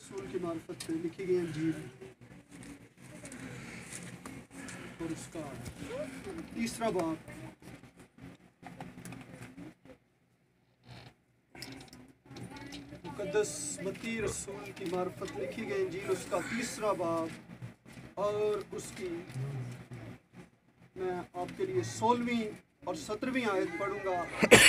रसूल की मार्फत से लिखी गई अंजील और उसका 3रा बाब। मुकद्दस मत्ती रसूल की मार्फत लिखी गई अंजील उसका 3रा बाब और उसकी मैं आपके लिए 16वीं और 17वीं आयत पढ़ूंगा।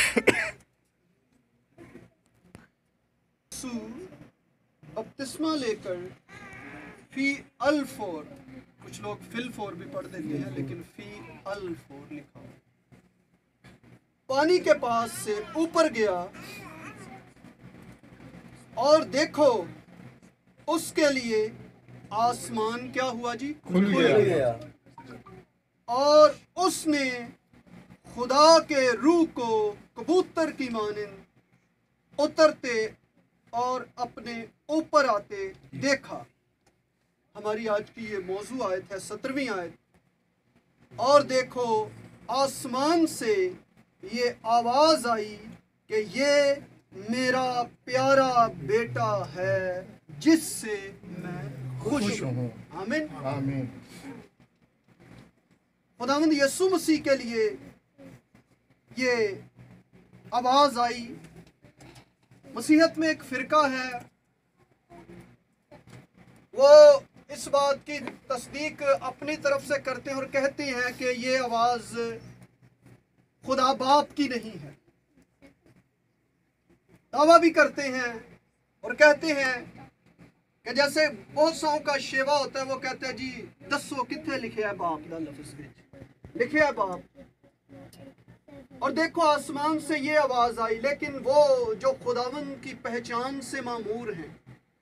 बपतिस्मा लेकर फी अल फोर, कुछ लोग फिल फोर भी पढ़ देते हैं लेकिन फी अल फोर लिखा हो, पानी के पास से ऊपर गया और देखो उसके लिए आसमान क्या हुआ जी? खुल गया और उसने खुदा के रूह को कबूतर की मानिंद उतरते और अपने ऊपर आते देखा। हमारी आज की ये मौजू आयत है 17वीं आयत। और देखो आसमान से ये आवाज आई कि ये मेरा प्यारा बेटा है जिससे मैं खुश हूँ। आमीन आमीन। खुदावंद यीशु मसीह के लिए ये आवाज आई। मसीहत में एक फिरका है, वो इस बात की तस्दीक अपनी तरफ से करते हैं और कहते हैं कि ये आवाज खुदा बाप की नहीं है। दावा भी करते हैं और कहते हैं कि जैसे बहुत साओं का शेवा होता है, वो कहते हैं जी दसो किथे लिखे है बाप दा लफ्ज़ लिखे है बाप। और देखो आसमान से ये आवाज आई, लेकिन वो जो खुदावन की पहचान से मामूर हैं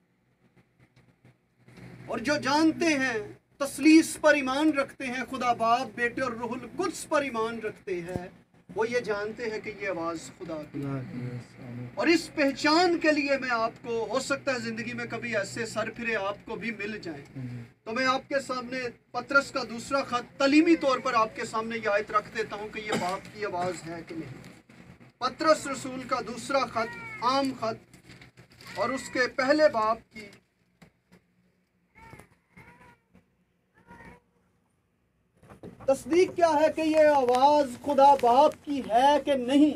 और जो जानते हैं, तसलीस पर ईमान रखते हैं, खुदा बाप बेटे और रूहुल कुद्स पर ईमान रखते हैं, वो ये जानते हैं कि ये आवाज खुदा की है। और इस पहचान के लिए मैं आपको, हो सकता है जिंदगी में कभी ऐसे सर फिरे आपको भी मिल जाए, तो मैं आपके सामने पतरस का 2रा खत तलीमी तौर पर आपके सामने ये आयत रख देता हूँ कि ये बाप की आवाज है कि नहीं। पतरस रसूल का 2रा खत, आम खत, और उसके पहले बाप की 1 तस्दीक क्या है कि ये आवाज खुदा बाप की है कि नहीं।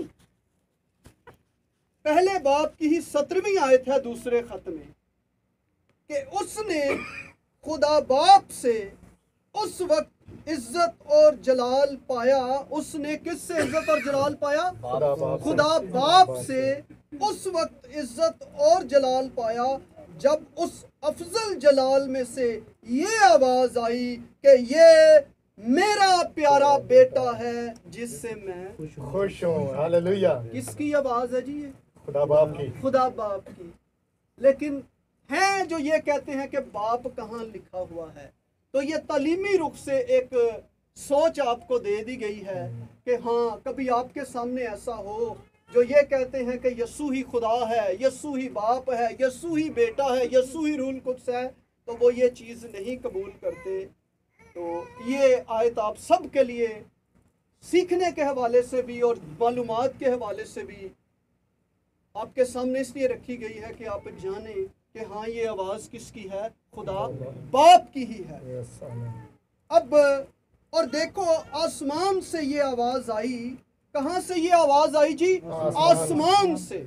पहले बाप की ही 17वीं आयत है 2रे खत में कि उसने खुदा बाप से उस वक्त इज्जत और जलाल पाया। उसने किससे इज्जत और जलाल पाया? खुदा बाप से उस वक्त इज्जत और जलाल पाया जब उस अफजल जलाल में से ये आवाज आई कि ये मेरा प्यारा बेटा है जिससे मैं खुश हूँ। हालेलुया। किसकी आवाज है जी? ये खुदा बाप की। खुदा बाप की। लेकिन हैं जो ये कहते हैं कि बाप कहाँ लिखा हुआ है। तो ये तालीमी रुख से एक सोच आपको दे दी गई है कि हाँ, कभी आपके सामने ऐसा हो जो ये कहते हैं कि यीशु ही खुदा है, यीशु ही बाप है, यीशु ही बेटा है, यीशु ही रूहुल कुद्स है, तो वो ये चीज़ नहीं कबूल करते। तो ये आयत आप सब के लिए सीखने के हवाले से भी और मालूमात के हवाले से भी आपके सामने इसलिए रखी गई है कि आप जाने कि हाँ, ये आवाज़ किसकी है? खुदा बाप की ही है। अब और देखो आसमान से ये आवाज आई। कहाँ से ये आवाज आई जी? आसमान से।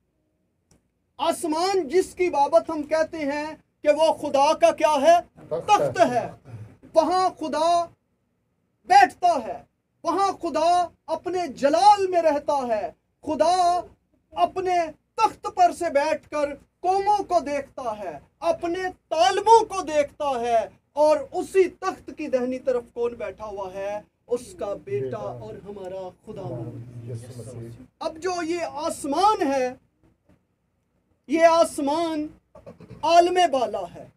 आसमान जिसकी बाबत हम कहते हैं कि वो खुदा का क्या है? तख्त है। वहां खुदा बैठता है, वहां खुदा अपने जलाल में रहता है। खुदा अपने तख्त पर से बैठकर कौमों को देखता है, अपने तालिबों को देखता है, और उसी तख्त की दाहिनी तरफ कौन बैठा हुआ है? उसका बेटा और हमारा खुदा। अब जो ये आसमान है, ये आसमान आलमे बाला है,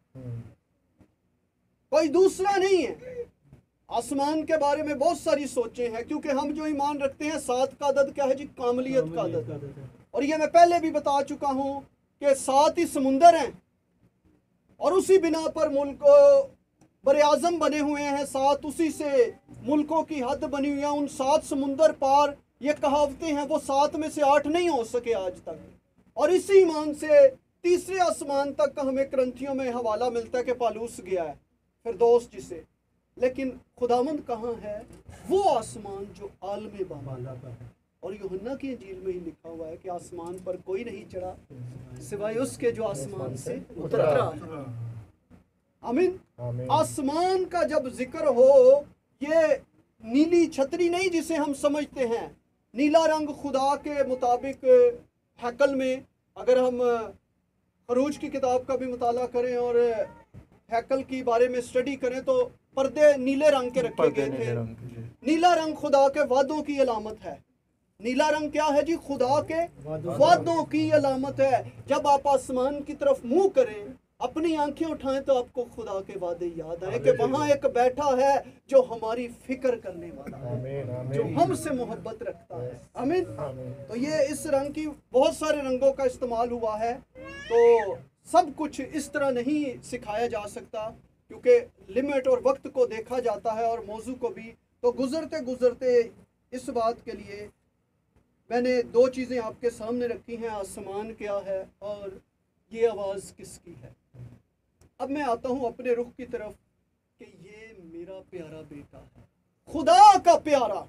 कोई दूसरा नहीं है। आसमान के बारे में बहुत सारी सोचें हैं, क्योंकि हम जो ईमान रखते हैं 7 का अदद क्या है जी? कामलियत का अदद। और ये मैं पहले भी बता चुका हूं कि 7 ही समुंदर हैं और उसी बिना पर मुल्क बरे आज़म बने हुए हैं। 7 उसी से मुल्कों की हद बनी हुई है। उन 7 समुंदर पार ये कहावतें हैं, वो 7 में से 8 नहीं हो सके आज तक। और इसी ईमान से तीसरे आसमान तक का हमें ग्रंथियों में हवाला मिलता है कि पालूस गया है फिरदौस जिसे, लेकिन खुदावंद कहाँ है? वो आसमान जो आलम बाला पर है। और यूहन्ना की इंजील में ही लिखा हुआ है कि आसमान पर कोई नहीं चढ़ा सिवाय उसके जो आसमान से उतरा है। आमीन। आसमान का जब जिक्र हो, ये नीली छतरी नहीं जिसे हम समझते हैं। नीला रंग खुदा के मुताबिक हैकल में, अगर हम खरूज की किताब का भी मुताला करें और हैकल की बारे में स्टडी करें तो पर्दे नीले रंग के रखे गए थे। नीला रंग खुदा के वादों की अलामत है। नीला रंग क्या है जी? खुदा के वादों की अलामत है। जब आप आसमान की तरफ मुंह करें, अपनी आंखें उठाएं तो आपको खुदा के वादे याद आए कि वहां एक बैठा है जो हमारी फिक्र करने वाला है, जो हमसे मोहब्बत रखता है। आमीन। तो ये इस रंग की बहुत सारे रंगों का इस्तेमाल हुआ है, तो सब कुछ इस तरह नहीं सिखाया जा सकता क्योंकि लिमिट और वक्त को देखा जाता है और मौजू को भी। तो गुजरते गुजरते इस बात के लिए मैंने दो चीज़ें आपके सामने रखी हैं, आसमान क्या है और ये आवाज़ किसकी है। अब मैं आता हूँ अपने रुख की तरफ कि ये मेरा प्यारा बेटा है, खुदा का प्यारा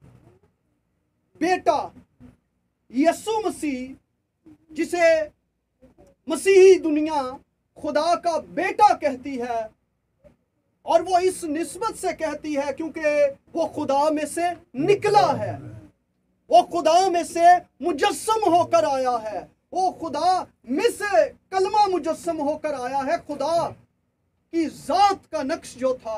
बेटा यीशु मसीह, जिसे मसीही दुनिया खुदा का बेटा कहती है। और वो इस निस्बत से कहती है क्योंकि वो खुदा में से निकला है, वो खुदा में से मुजस्सम होकर आया है, वो खुदा में से कलमा मुजस्सम होकर आया है। खुदा की जात का नक्श जो था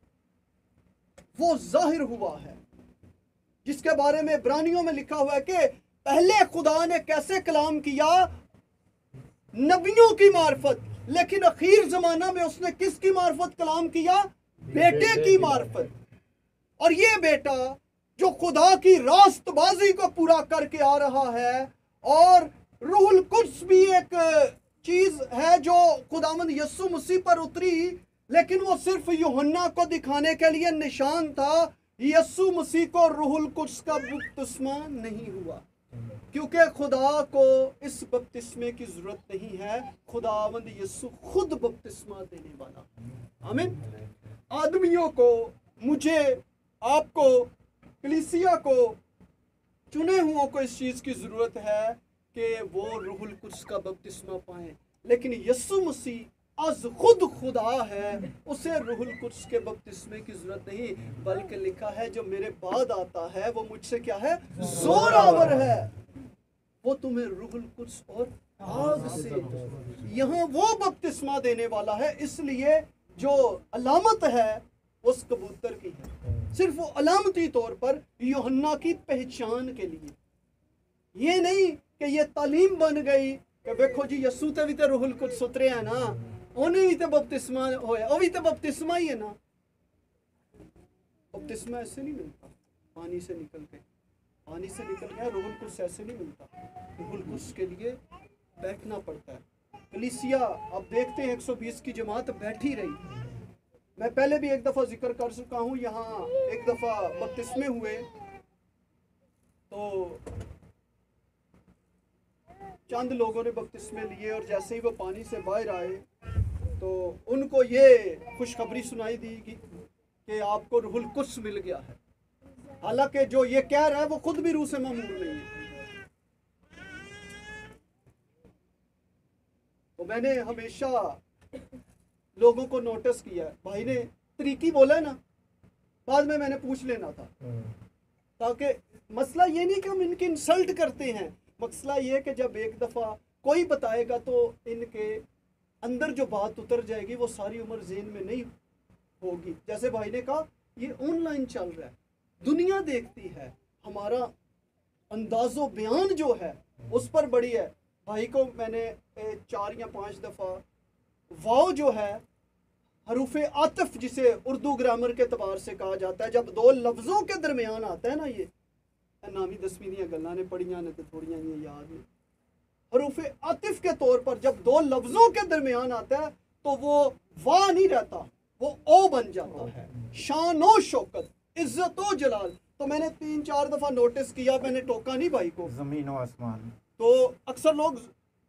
वो जाहिर हुआ है, जिसके बारे में इब्रानियों में लिखा हुआ है कि पहले खुदा ने कैसे कलाम किया? नबियों की मार्फत, लेकिन अखीर जमाना में उसने किसकी मार्फत कलाम किया? बेटे की मार्फत। और ये बेटा जो खुदा की रास्तबाजी को पूरा करके आ रहा है, और रूहुल कुद्स भी एक चीज है जो खुदावंद यीशु मसीह पर उतरी, लेकिन वो सिर्फ यूहन्ना को दिखाने के लिए निशान था। यीशु मसीह को रूहुल कुद्स का बपतिस्मा नहीं हुआ क्योंकि खुदा को इस बपतिस्मे की जरूरत नहीं है। खुदावंद यीशु खुद बपतिस्मा देने वाला। आमीन। आदमियों को, मुझे, आपको, कलीसिया को, चुने हुओं को इस चीज की जरूरत है कि वो रूहुल कुद्स का बपतिस्मा पाएं, लेकिन यीशु मसीह आज खुद खुदा है, उसे रूहुल कुद्स के बपतिस्मे की जरूरत नहीं, बल्कि लिखा है जो मेरे बाद आता है वो मुझसे क्या है? जोरावर है, वो तुम्हें रूहुल कुद्स और आग से, यहाँ वो बपतिस्मा देने वाला है। इसलिए जो अलामत है उस कबूतर की है, सिर्फ वो अलामती तौर पर यूहन्ना की पहचान के लिए। ये नहीं कि ये तालीम बन गई कि देखो जी यीशु ते भी तो रूहुल कुद्स उतरे है ना, उन्हें भी तो बपतिस्मा होया, वो भी तो बपतिस्मा ही है ना। बपतिस्मा ऐसे नहीं मिलता पानी से निकल के, पानी से निकल गया। रूहुल कुद्स ऐसे नहीं मिलता, रूहुल कुद्स के लिए बैठना पड़ता है। कलीसिया आप देखते हैं 120 की जमात बैठी रही। मैं पहले भी एक दफ़ा जिक्र कर चुका हूँ, यहाँ एक दफ़ा बपतिस्मे हुए तो चंद लोगों ने बपतिस्मे लिए और जैसे ही वो पानी से बाहर आए तो उनको ये खुशखबरी सुनाई दी कि आपको रूहुल कुद्स मिल गया है। हालांकि जो ये कह रहा है वो खुद भी रूह से मामूर नहीं है। तो मैंने हमेशा लोगों को नोटिस किया है, भाई ने तरीकी बोला ना, बाद में मैंने पूछ लेना था, ताकि मसला ये नहीं कि हम इनकी इंसल्ट करते हैं, मसला ये कि जब एक दफ़ा कोई बताएगा तो इनके अंदर जो बात उतर जाएगी वो सारी उम्र ज़हन में नहीं होगी। जैसे भाई ने कहा ये ऑनलाइन चल रहा है, दुनिया देखती है, हमारा अंदाज़ो बयान जो है उस पर बड़ी है। भाई को मैंने 4 या 5 दफ़ा वाव जो है हरूफ आतिफ जिसे उर्दू ग्रामर के अतबार से कहा जाता है, जब दो लफ्ज़ों के दरमियान आता है ना, ये नामी 10वीं दी गल्लां ने पढ़ियां ने ते थोड़ियां जी याद ने। हरूफ आतिफ के तौर पर जब दो लफ्ज़ों के दरमियान आता है तो वो वाह नहीं रहता, वो ओ बन जाता है। शान ओ शौकत, इज्जत ओ जलाल। तो मैंने 3-4 दफ़ा नोटिस किया, मैंने टोका नहीं भाई को, ज़मीन और आसमान। तो अक्सर लोग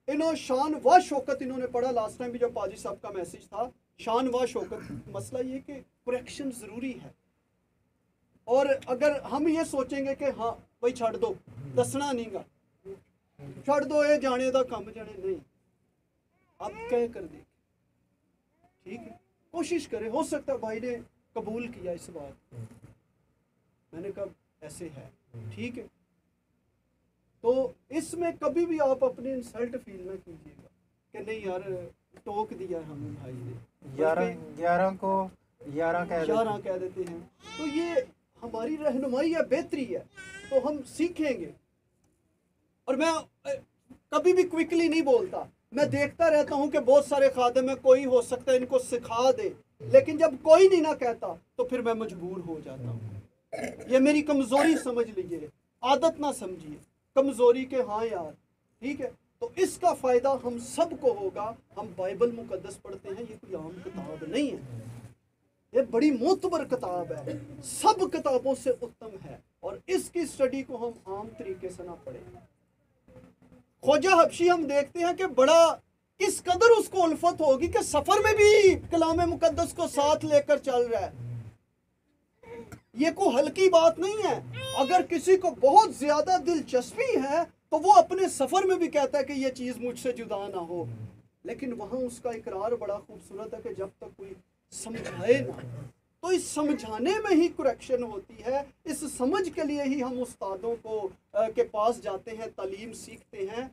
इन्होंने शान व शौकत इन्होंने पढ़ा लास्ट टाइम भी जब पाजी साहब का मैसेज था, शान व शौकत। मसला ये कि करेक्शन ज़रूरी है। और अगर हम ये सोचेंगे कि हाँ भाई छड़ दो, दसना नहीं गा, छड़ दो ये जाने का काम जाने, नहीं, आप कह कर देख, ठीक है, कोशिश करें। हो सकता है भाई ने कबूल किया इस बात, मैंने कहा ऐसे है, ठीक है। तो इसमें कभी भी आप अपनी इंसल्ट फील ना कीजिएगा कि नहीं यार टोक दिया हमें भाई ने, 11 को 11 कह देते हैं। तो ये हमारी रहनुमाई है, बेहतरी है, तो हम सीखेंगे। और मैं कभी भी क्विकली नहीं बोलता, मैं देखता रहता हूँ कि बहुत सारे खादम में कोई हो सकता है इनको सिखा दे, लेकिन जब कोई नहीं ना कहता तो फिर मैं मजबूर हो जाता हूँ। ये मेरी कमज़ोरी समझ लीजिए, आदत ना समझिए कमज़ोरी के, हाँ यार ठीक है। तो इसका फ़ायदा हम सबको होगा। हम बाइबल मुकद्दस पढ़ते हैं, ये कोई आम किताब नहीं है, ये बड़ी मोतबर किताब है, सब किताबों से उत्तम है। और इसकी स्टडी को हम आम तरीके से ना पढ़ें। ख्वाजा हबशी हम देखते हैं कि बड़ा किस कदर उसको उल्फत होगी कि सफर में भी कलाम मुकद्दस को साथ लेकर चल रहा है। ये कोई हल्की बात नहीं है। अगर किसी को बहुत ज्यादा दिलचस्पी है तो वो अपने सफर में भी कहता है कि ये चीज मुझसे जुदा ना हो, लेकिन वहां उसका इकरार बड़ा खूबसूरत है कि जब तक कोई समझाए ना, तो इस समझाने में ही करेक्शन होती है। इस समझ के लिए ही हम उस्तादों को के पास जाते हैं, तालीम सीखते हैं।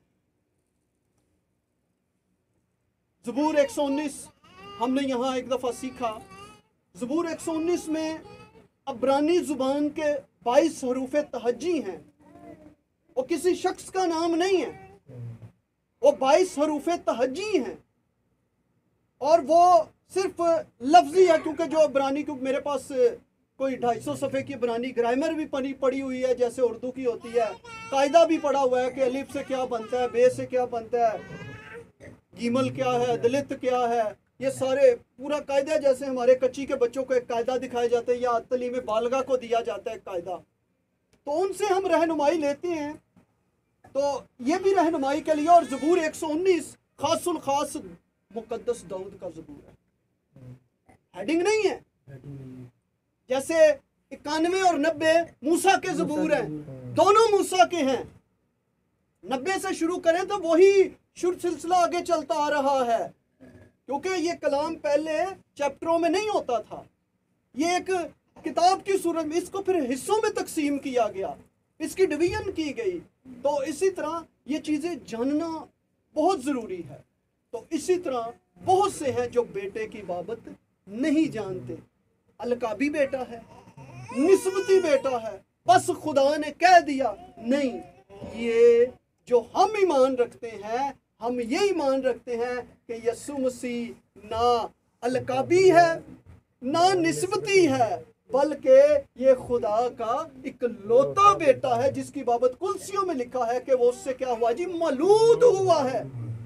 ज़बूर 119 हमने यहाँ एक दफ़ा सीखा। ज़बूर 119 में अब्रानी ज़ुबान के 22 हरूफ तहज्जी हैं। वो किसी शख्स का नाम नहीं है, वो 22 हरूफ तहज्जी हैं। और वो सिर्फ लफ्जी है, क्योंकि जो अब्रानी, क्योंकि मेरे पास कोई 250 सफ़े की अब्रानी ग्रामर भी पड़ी हुई है जैसे उर्दू की होती है, कायदा भी पढ़ा हुआ है कि अलिफ से क्या बनता है, बे से क्या बनता है, गीमल क्या है, दलित क्या है, ये सारे पूरा कायदा। जैसे हमारे कच्ची के बच्चों को एक कायदा दिखाए जाते हैं या तलीम बालगा को दिया जाता है कायदा, तो उनसे हम रहनुमाई लेते हैं। तो ये भी रहनुमाई के लिए। और ज़बूर 119 खासुल खास मुकद्दस दाऊद का ज़बूर है, हेडिंग नहीं है। जैसे 91 और 90 मूसा के ज़बूर हैं, दोनों मूसा के हैं। 90 से शुरू करें तो वही शुरू सिलसिला आगे चलता आ रहा है, क्योंकि ये कलाम पहले चैप्टरों में नहीं होता था, ये एक किताब की सूरत में, इसको फिर हिस्सों में तकसीम किया गया, इसकी डिवीजन की गई। तो इसी तरह ये चीज़ें जानना बहुत ज़रूरी है। तो इसी तरह बहुत से हैं जो बेटे की बाबत नहीं जानते। अलकाबी बेटा है, निस्बती बेटा है, बस खुदा ने कह दिया। नहीं, ये जो हम ईमान रखते हैं, हम ये ईमान रखते हैं कि यीशु मसीह ना अलकाबी है ना निस्बती है, बल्कि ये खुदा का इकलौता बेटा है, जिसकी बाबत कुलसियों में लिखा है कि वो उससे क्या हुआ जी, मौलूद हुआ है,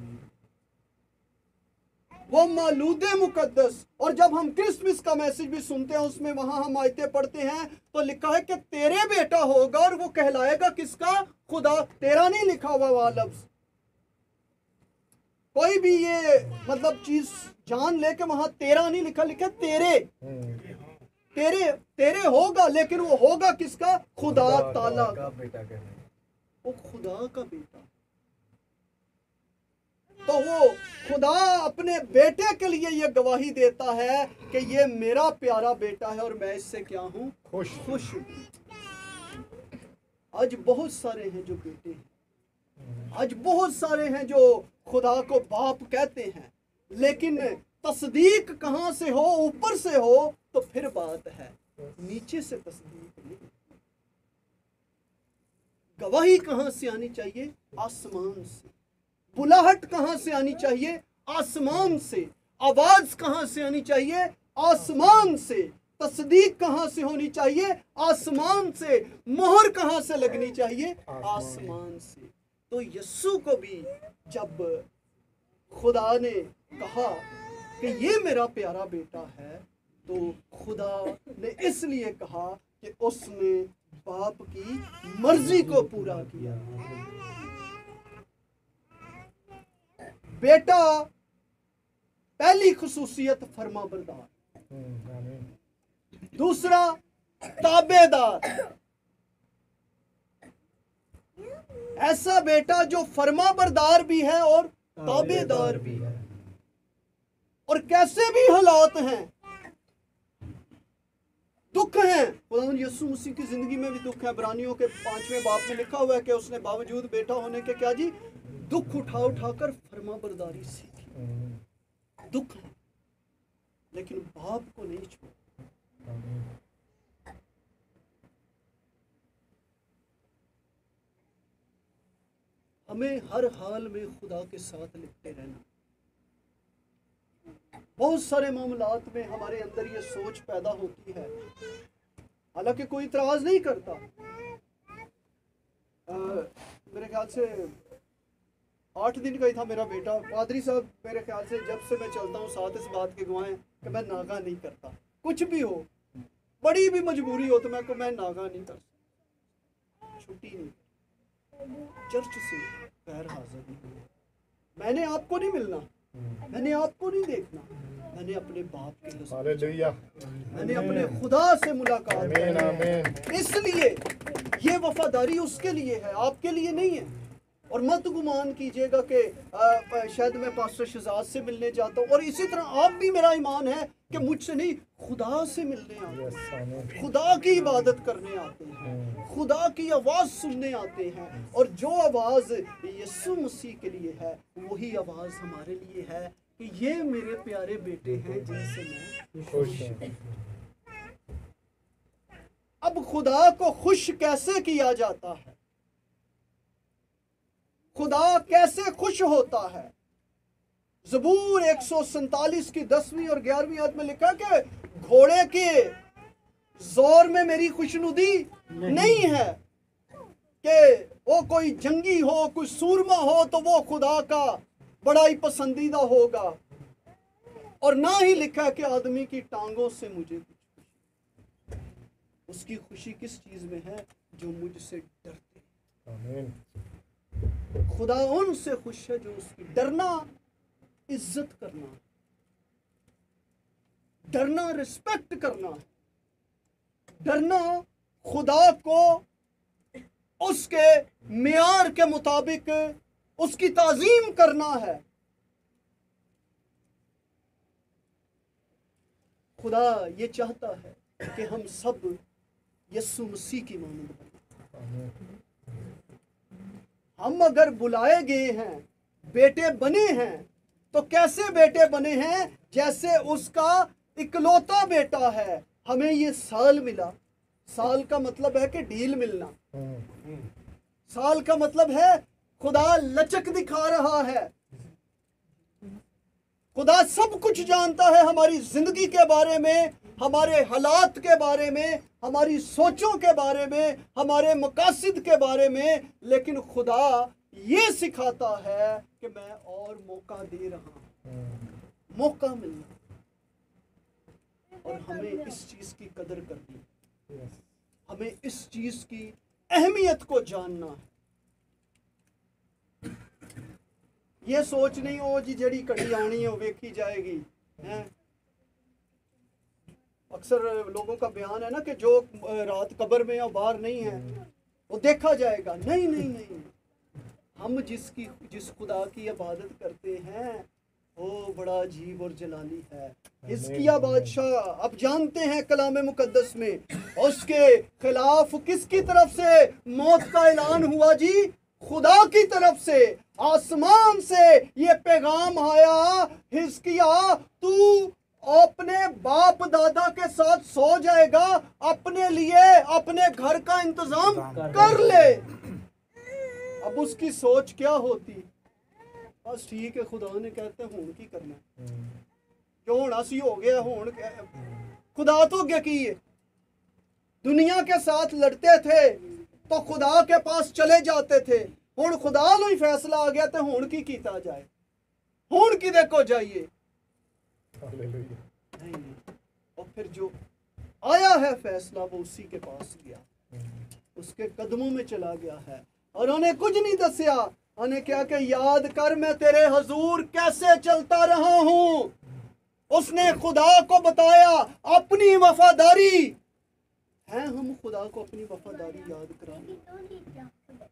वो मौलूद मुकद्दस। और जब हम क्रिसमस का मैसेज भी सुनते हैं, उसमें वहां हम आयतें पढ़ते हैं तो लिखा है कि तेरे बेटा होगा और वो कहलाएगा किसका, खुदा। तेरा नहीं लिखा हुआ वहां लफ्ज। कोई भी ये मतलब चीज जान ले के वहां तेरा नहीं लिखा, लिखा तेरे। तेरे तेरे होगा, लेकिन वो होगा किसका, खुदा ताला का बेटा। वो खुदा का बेटा। तो वो खुदा अपने बेटे के लिए ये गवाही देता है कि ये मेरा प्यारा बेटा है और मैं इससे क्या हूं, खुश हूं। आज बहुत सारे हैं जो बेटे हैं, आज बहुत सारे हैं जो खुदा को बाप कहते हैं, लेकिन तस्दीक कहां से हो, ऊपर से हो तो फिर बात है, नीचे से तस्दीक नहीं। गवाही कहां से आनी चाहिए, आसमान से। बुलाहट कहां से आनी चाहिए, आसमान से। आवाज कहां से आनी चाहिए, आसमान से। तस्दीक कहां से होनी चाहिए, आसमान से। मोहर कहां से लगनी चाहिए, आसमान से। तो यीशु को भी जब खुदा ने कहा कि ये मेरा प्यारा बेटा है, तो खुदा ने इसलिए कहा कि उसने बाप की मर्जी को पूरा किया। बेटा पहली खुसूसियत फर्माबरदार, आमीन। दूसरा ताबेदार। ऐसा बेटा जो फर्माबरदार भी है और ताबेदार भी है, और कैसे भी हालात हैं, दुख है, खुदावंद यीशु मसीह की जिंदगी में भी दुख है। इब्रानियों के 5वें बाब में लिखा हुआ है कि उसने बावजूद बेटा होने के क्या जी, दुख उठा उठाकर फर्माबरदारी सीखी। दुख है, लेकिन बाप को नहीं छोड़ा। हमें हर हाल में खुदा के साथ लिपटे रहना। बहुत सारे मामलात में हमारे अंदर ये सोच पैदा होती है, हालांकि कोई इतराज नहीं करता। मेरे ख्याल से 8 दिन का ही था मेरा बेटा। पादरी साहब मेरे ख्याल से जब से मैं चलता हूँ साथ इस बात के गवाह हैं कि मैं नागा नहीं करता। कुछ भी हो, बड़ी भी मजबूरी हो तो मैं नागा नहीं कर सकता, छुट्टी नहीं, चर्च से गैर हाजिर नहीं। मैंने आपको नहीं मिलना, मैंने आपको नहीं देखना, मैंने अपने बाप के लिए, हालेलुया, मैंने अपने खुदा से मुलाकात आमीन, आमीन। इसलिए ये वफादारी उसके लिए है, आपके लिए नहीं है। और मत गुमान कीजिएगा कि शायद मैं पास्टर शहजाद से मिलने जाता हूँ, और इसी तरह आप भी, मेरा ईमान है कि मुझसे नहीं, खुदा से मिलने आते यस, आमीन। हैं, खुदा की इबादत करने आते हैं, खुदा की आवाज़ सुनने आते हैं। और जो आवाज़ यीशु मसीह के लिए है, वही आवाज़ हमारे लिए है कि ये मेरे प्यारे बेटे हैं जिनसे मैं खुश हूँ। अब खुदा को खुश कैसे किया जाता है, खुदा कैसे खुश होता है? ज़बूर 147 की 10वीं और 11वीं आयत में लिखा कि घोड़े के जोर में मेरी खुशनुदी नहीं है, कि वो कोई जंगी हो, कोई सूरमा हो तो वो खुदा का बड़ा ही पसंदीदा होगा। और ना ही लिखा है कि आदमी की टांगों से मुझे कुछ खुशी। उसकी खुशी किस चीज में है? जो मुझसे डरते हैं। आमीन। खुदा उनसे खुश है जो उसकी, डरना इज्जत करना, डरना रिस्पेक्ट करना, डरना खुदा को उसके मेयार के मुताबिक उसकी ताजीम करना है। खुदा ये चाहता है कि हम सब यीशु मसीह की मानंद बने। हम अगर बुलाए गए हैं, बेटे बने हैं, तो कैसे बेटे बने हैं? जैसे उसका इकलौता बेटा है। हमें ये साल मिला, साल का मतलब है कि ढील मिलना, साल का मतलब है खुदा लचक दिखा रहा है। खुदा सब कुछ जानता है हमारी जिंदगी के बारे में, हमारे हालात के बारे में, हमारी सोचों के बारे में, हमारे मकासद के बारे में। लेकिन खुदा ये सिखाता है कि मैं और मौका दे रहा हूं, मौका मिलना, और हमें इस चीज की कदर करनी, हमें इस चीज की अहमियत को जानना है। ये सोच नहीं हो जी जड़ी घड़ी आनी है वेखी जाएगी हैं। अक्सर लोगों का बयान है ना कि जो रात कब्र में या बाहर नहीं है वो देखा जाएगा। नहीं नहीं नहीं, हम जिस खुदा की इबादत करते हैं वो बड़ा अजीब और जलाली है। हिजकिया बादशाह, अब जानते हैं कलाम मुकद्दस में उसके खिलाफ किसकी तरफ से मौत का ऐलान हुआ जी? खुदा की तरफ से, आसमान से ये पैगाम आया, हिजकिया तू अपने बाप दादा के साथ सो जाएगा, अपने लिए अपने घर का इंतजाम कर ले। अब उसकी सोच क्या होती? बस ठीक है, खुदा ने कहते हैं हुण की करना, जो होना सी हो गया। हुण खुदा तो क्या की है, दुनिया के साथ लड़ते थे तो खुदा के पास चले जाते थे। हुण खुदा नु ही फैसला आ गया तो हुण की कीता जाए, हुण की देखो जाइए। नहीं, और फिर जो आया है फैसला वो उसी के पास गया, उसके कदमों में चला गया है, और उन्हें कुछ नहीं दसिया, उन्हें क्या कि याद कर मैं तेरे हजूर कैसे चलता रहा हूं। उसने खुदा को बताया अपनी वफादारी है। हम खुदा को अपनी वफादारी याद कराएं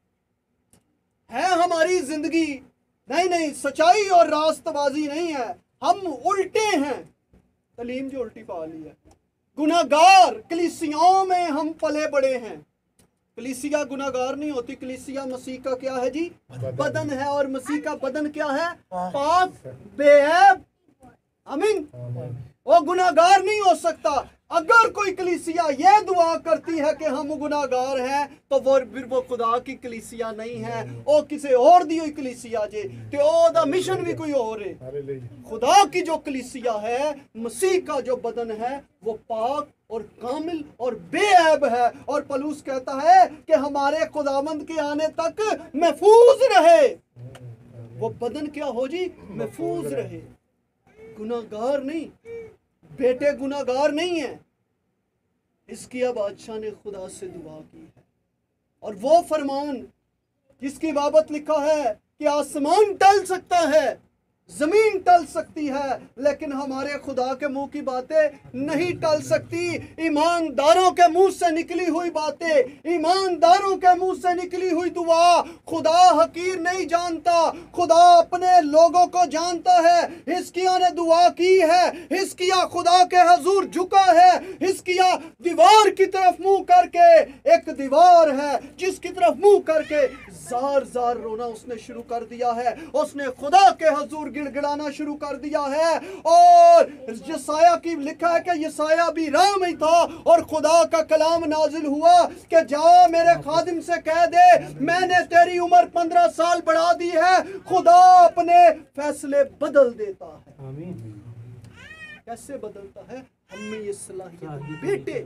है हमारी जिंदगी। नहीं, सच्चाई और रास्तबाजी नहीं है, हम उल्टे हैं। तलीम जो उल्टी पा ली है। गुनाहगार कलीसियाओं में हम पले बड़े हैं। कलीसिया गुनाहगार नहीं होती। कलीसिया मसीह का क्या है जी? बदन है। और मसीह का बदन क्या है? पाक बेऐब। आमीन। वो गुनाहगार नहीं हो सकता। अगर कोई कलीसिया ये दुआ करती है कि हम गुनाहगार हैं तो वो खुदा की कलीसिया नहीं है, वो किसी और दी हुई कलीसिया जे ते ओदा मिशन भी कोई और है। खुदा की जो कलीसिया है, मसीह का जो बदन है, वो पाक और कामिल और बेऐब है। और पौलुस कहता है कि हमारे खुदावंद के आने तक महफूज रहे। वो बदन क्या हो जी? महफूज रहे। गुनाहगार नहीं, बेटे गुनाहगार नहीं है। हिजकिय्याह बादशाह ने खुदा से दुआ की है और वो फरमान जिसकी बाबत लिखा है कि आसमान टल सकता है, जमीन टल सकती है, लेकिन हमारे खुदा के मुंह की बातें नहीं टल सकती। ईमानदारों के मुंह से निकली हुई बातें, ईमानदारों के मुंह से निकली हुई दुआ खुदा हकीर नहीं जानता। खुदा अपने लोगों को जानता है। हिजकिय्याह ने दुआ की है। हिजकिय्याह खुदा के हजूर झुका है। हिजकिय्याह दीवार की तरफ मुंह करके, एक दीवार है जिसकी तरफ मुंह करके जार जार रोना उसने शुरू कर दिया है। उसने खुदा के हजूर गिड़गिड़ाना शुरू कर दिया है। और यसाया की लिखा है कि यसाया भी राह में था और खुदा का कलाम नाजिल हुआ कि जा मेरे खादिम से कह दे मैंने तेरी उम्र 15 साल बढ़ा दी है। खुदा अपने फैसले बदल देता है। आमीन। कैसे बदलता है? हमें ये सलाहियत बेटे,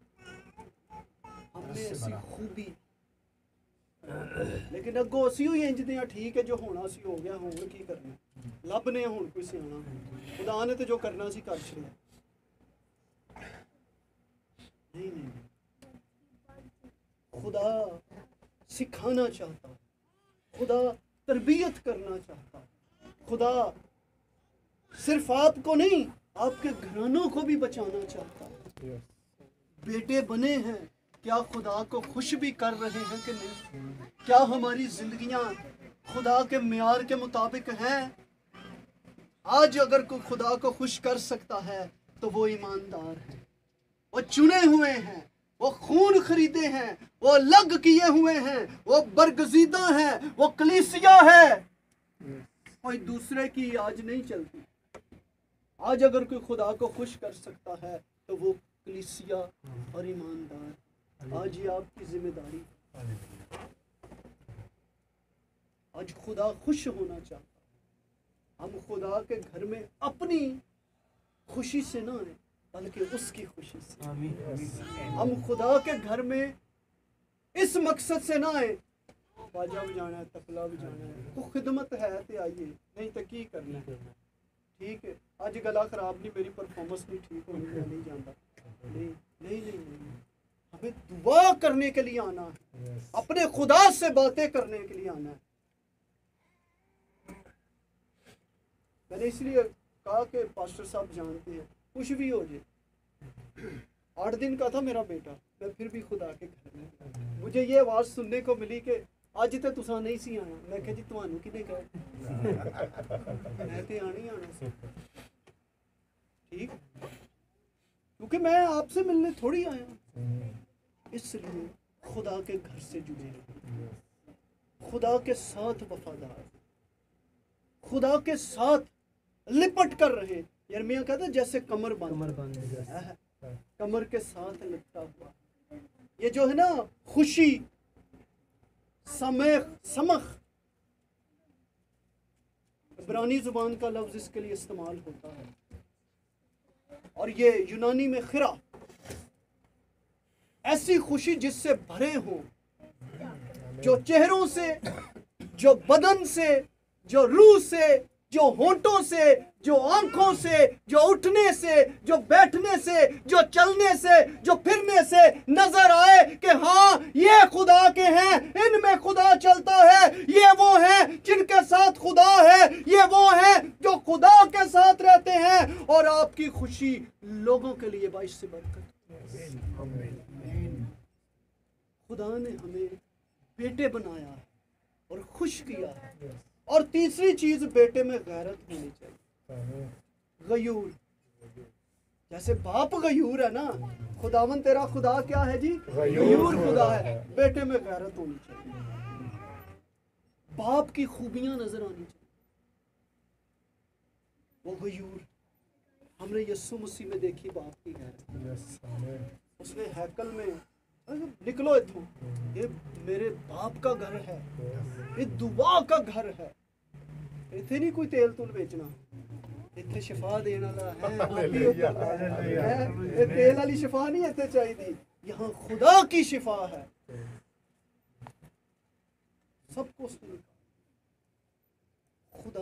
हमें ऐसी खूबी, लेकिन अगो असी ही इंजदे हैं। ठीक है, जो होना सी हो गया, होर की करना, लभने हुण कोई सियाना। खुदा ने तो जो करना सी कर छड़िया। नहीं, खुदा सिखाना चाहता, खुदा तरबियत करना चाहता। खुदा सिर्फ आपको नहीं, आपके घरानों को भी बचाना चाहता। बेटे बने हैं, क्या खुदा को खुश भी कर रहे हैं कि नहीं? क्या हमारी जिंदगियां खुदा के मियार के मुताबिक हैं? आज अगर कोई खुदा को खुश कर सकता है तो वो ईमानदार है, वो चुने हुए हैं, वो खून खरीदे हैं, वो अलग किए हुए हैं, वो बरगजीदा हैं, वो कलीसिया है। कोई दूसरे की आज नहीं चलती। आज अगर कोई खुदा को खुश कर सकता है तो वो कलीसिया और ईमानदार। आज ये आपकी जिम्मेदारी। आज खुदा खुश होना चाहता। हम खुदा के घर में अपनी खुशी से ना आए बल्कि उसकी खुशी से। हम खुदा के घर में इस मकसद से ना आए बाजा बजाना है, तबला बजाना है, तो खिदमत है तो आइए, नहीं तो की करना है। ठीक है, आज गला खराब नहीं, मेरी परफॉर्मेंस नहीं ठीक होनी, मैं नहीं जानता। नहीं नहीं नहीं, नहीं। हमें दुआ करने के लिए आना है, अपने खुदा से बातें करने के लिए आना है। मैंने इसलिए कहा कि पास्टर साहब जानते हैं, कुछ भी हो जाए। 8 दिन का था मेरा बेटा, मैं फिर भी खुदा के घर में, मुझे ये आवाज़ सुनने को मिली कि अज तो तुसा नहीं सी आया। मैं कहा जी तुहानू किने कहा? मैं तो आना ही आना सी। ठीक, क्योंकि मैं आपसे मिलने थोड़ी आया। इसलिए खुदा के घर से जुड़े रहे, खुदा के साथ वफादार, खुदा के साथ लिपट कर रहे। यिर्मयाह कहता है जैसे कमर बंद, कमर के साथ लिपटा हुआ। ये जो है ना खुशी, समख, इब्रानी जुबान का लफ्ज इसके लिए इस्तेमाल होता है, और ये यूनानी में खिरा, ऐसी खुशी जिससे भरे हो, जो चेहरों से, जो बदन से, जो रूह से जो होंठों से, जो आंखों से, जो उठने से, जो बैठने से, जो चलने से, जो फिरने से नजर आए कि हाँ ये खुदा के हैं, इनमें खुदा चलता है, ये वो हैं जिनके साथ खुदा है, ये वो हैं जो खुदा के साथ रहते हैं, और आपकी खुशी लोगों के लिए बाइश से बरकत। खुदा ने हमें बेटे बनाया है और खुश किया है। और तीसरी चीज, बेटे में गैरत होनी चाहिए, गयूर। जैसे बाप गयूर है ना, खुदावन तेरा खुदा क्या है जी? गयूर खुदा है। बेटे में गैरत होनी चाहिए, बाप की खूबियां नजर आनी चाहिए। वो गयूर हमने यीशु मसीह में देखी, बाप की गैरत। उसने हैकल में, निकलो इथों, ये मेरे बाप का घर है, ये दुआ का घर है, इथे नहीं कोई तेल तुल बेचना, इथे शिफा देने वाला है, ये तेल वाली शिफा नहीं इथे चाहिए, यहाँ खुदा की शिफा है। सबको खुदा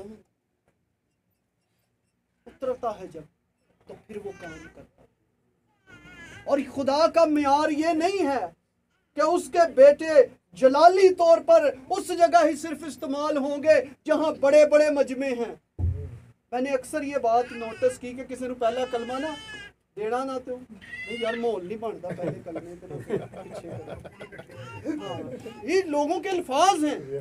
उतरता है जब, तो फिर वो काम करता है। और खुदा का म्यार ये नहीं है कि उसके बेटे जलाली तौर पर उस जगह ही सिर्फ इस्तेमाल होंगे जहां बड़े बड़े मजमे हैं। मैंने अक्सर ये बात नोटिस की कि किसी ने पहला कलमा ना देना ना, तो नहीं यार माहौल नहीं बनता पहले कलमे पीछे। हाँ, ये लोगों के अल्फाज हैं,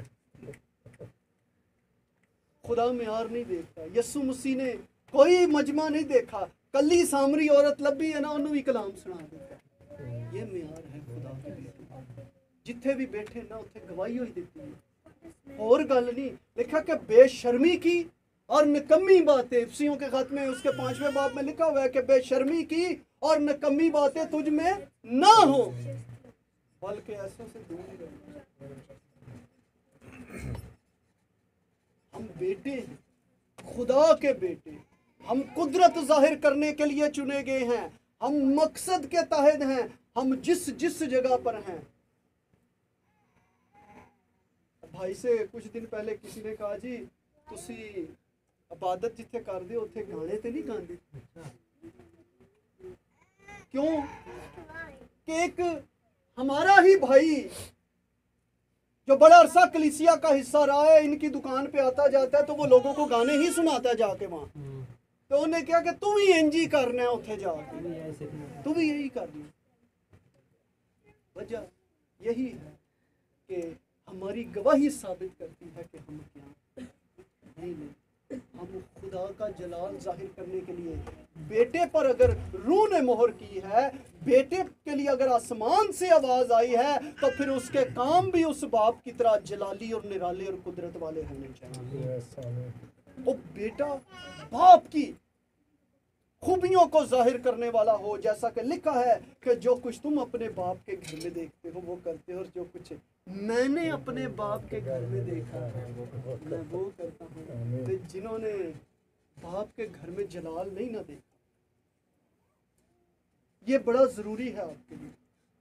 खुदा म्यार नहीं देखता। यीशु मसीह ने कोई मजमा नहीं देखा, कली सामरी औरत लभी है ना, उन्होंने भी कलाम सुना देता। ये म्यार है खुदा के बेटे, जिथे भी बैठे ना उथे गवाही हुई देती है। और गल नहीं लिखा कि बेशर्मी की और निकम्मी बातें, इफ्सियों के खत में उसके 5वें बाब में लिखा हुआ है कि बेशर्मी की और निकम्मी बातें तुझ में ना हो, बल्कि ऐसों से दूर रहो। हम बेटे हैं, खुदा के बेटे, हम कुदरत जाहिर करने के लिए चुने गए हैं, हम मकसद के तहत हैं, हम जिस जिस जगह पर हैं। भाई से कुछ दिन पहले किसी ने कहा, जी तुसी इबादत जिथे कर दे उथे गाने ते नहीं गांदे क्यों? कि एक हमारा ही भाई जो बड़ा अरसा कलीसिया का हिस्सा रहा है, इनकी दुकान पे आता जाता है तो वो लोगों को गाने ही सुनाता है जाके वहां। तो उन्हें क्या कि तू भी इंज ही करना है, उठे जाके तू भी यही करना। वजह यही है कि हमारी गवाही साबित करती है कि हम क्या नहीं, हम खुदा का जलाल जाहिर करने के लिए बेटे पर अगर रूह ने मोहर की है, बेटे के लिए अगर आसमान से आवाज आई है, तो फिर उसके काम भी उस बाप की तरह जलाली और निराले और कुदरत वाले होने चाहिए। वो बेटा बाप की खूबियों को जाहिर करने वाला हो, जैसा कि लिखा है कि जो कुछ तुम अपने बाप के घर में देखते हो वो करते हो, और जो कुछ मैंने अपने बाप के घर में देखा है मैं वो करता हूँ। तो जिन्होंने बाप के घर में जलाल नहीं ना देखा, ये बड़ा जरूरी है आपके लिए।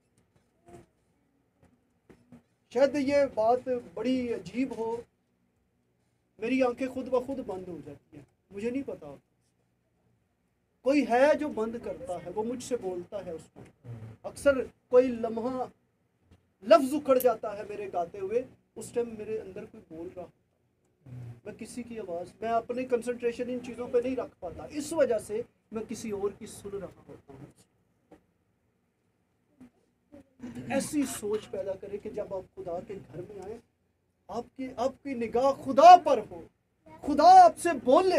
शायद ये बात बड़ी अजीब हो, मेरी आंखें खुद ब खुद बंद हो जाती है, मुझे नहीं पता। कोई है जो बंद करता है, वो मुझसे बोलता है उसको। अक्सर कोई लम्हा लफ्ज उखड़ जाता है मेरे गाते हुए, उस टाइम मेरे अंदर कोई बोल रहा, मैं किसी की आवाज़, मैं अपनी कंसंट्रेशन इन चीज़ों पे नहीं रख पाता, इस वजह से मैं किसी और की सुन रहा होता हूँ। ऐसी सोच पैदा करें कि जब आप खुदा के घर में आए, आपकी निगाह खुदा पर हो, खुदा आपसे बोले।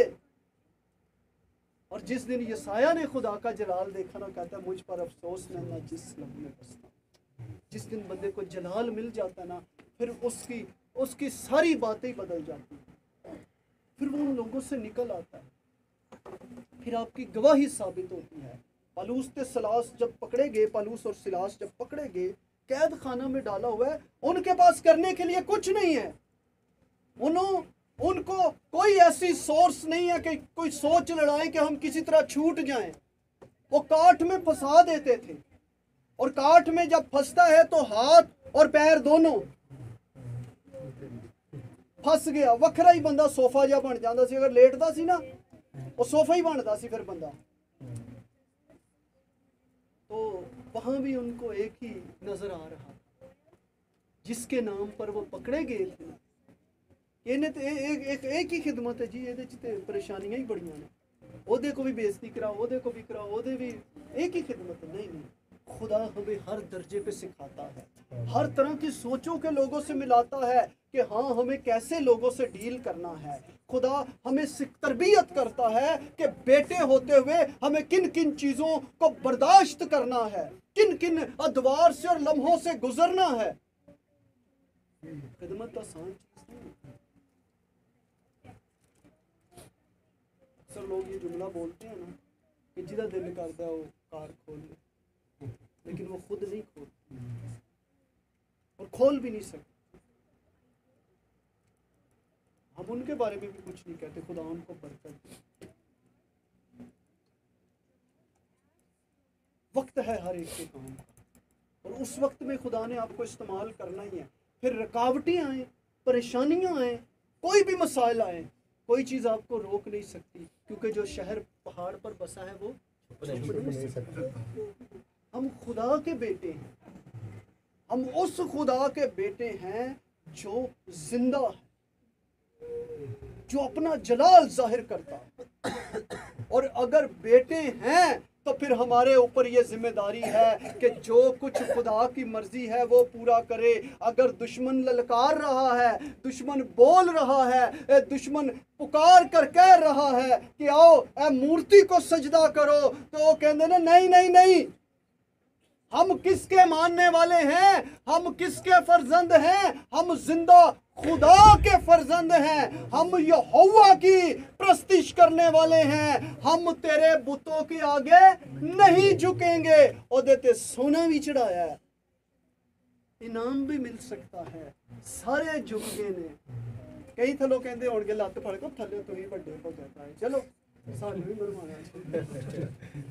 और जिस दिन यसाया ने खुदा का जलाल देखा ना, कहता मुझ पर अफसोस न जिस लब में बसता। जिस दिन बंदे को जलाल मिल जाता ना, फिर उसकी सारी बातें बदल जाती हैं, फिर वो उन लोगों से निकल आता है, फिर आपकी गवाही साबित होती है। पालूस ते सिलास जब पकड़े गए, पालूस और सिलास जब पकड़े गए, कैद खाना में डाला हुआ है, उनके पास करने के लिए कुछ नहीं है। उनको कोई ऐसी सोर्स नहीं है कि कोई सोच लड़ाए कि हम किसी तरह छूट जाएं। वो काठ में फंसा देते थे, और काठ में जब फंसता है तो हाथ और पैर दोनों फस गया, वखरा ही बंदा सोफा जिहा बन जाता सी, अगर लेटदा सी ना वो सोफा ही बनता सी फिर बंदा। तो वहां भी उनको एक ही नजर आ रहा था जिसके नाम पर वो पकड़े गए थे। इन्हें तो एक ही खिदमत है जी, ये परेशानियां ही बड़ियां ने, ओदे को भी बेइज्जती कराओ, ओदे को भी कराओ, ओदे भी एक ही खिदमत है। नहीं, खुदा हमें हर दर्जे पे सिखाता है, हर तरह की सोचों के लोगों से मिलाता है कि हाँ हमें कैसे लोगों से डील करना है। खुदा हमें तरबियत करता है कि बेटे होते हुए हमें किन किन चीज़ों को बर्दाश्त करना है, किन किन अदवार से और लम्हों से गुजरना है। खिदमत आसान चीज़ नहीं। अक्सर लोग ये जुमला बोलते हैं ना कि जिदा दिल करता है वो कार खोल ले, लेकिन वो खुद नहीं खोलते और खोल भी नहीं सकते। हम उनके बारे में भी कुछ नहीं कहते, खुदा उनको बरकत दे। वक्त है हर एक के काम का, और उस वक्त में खुदा ने आपको इस्तेमाल करना ही है। फिर रुकावटें आए, परेशानियां आए, कोई भी मसाइल आए, कोई चीज़ आपको रोक नहीं सकती, क्योंकि जो शहर पहाड़ पर बसा है वो छुप नहीं सकता। हम खुदा के बेटे हैं, हम उस खुदा के बेटे हैं जो जिंदा है, जो अपना जलाल जाहिर करता है। और अगर बेटे हैं तो फिर हमारे ऊपर ये जिम्मेदारी है कि जो कुछ खुदा की मर्जी है वो पूरा करे। अगर दुश्मन ललकार रहा है, दुश्मन बोल रहा है, दुश्मन पुकार कर कह रहा है कि आओ ए मूर्ति को सजदा करो, तो वो कहते ना नहीं नहीं नहीं, हम किसके मानने वाले हैं, हम किसके फर्जंद हैं, हम जिंदा खुदा के फर्जंद हैं, हम यहोवा की प्रस्तिश करने वाले हैं, हम तेरे बुतों के आगे नहीं झुकेंगे। और देते सोना भी चढ़ाया है, इनाम भी मिल सकता है, सारे झुक गए ने। कई थलो कहते होंगे लत्त फड़ के थले तो ही बड़े हो जाता है, चलो सानू भी मरवाना।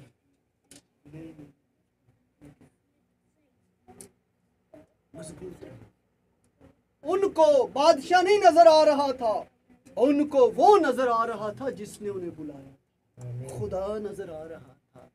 मजबूत उनको बादशाह नहीं नजर आ रहा था, उनको वो नजर आ रहा था जिसने उन्हें बुलाया, खुदा नजर आ रहा था।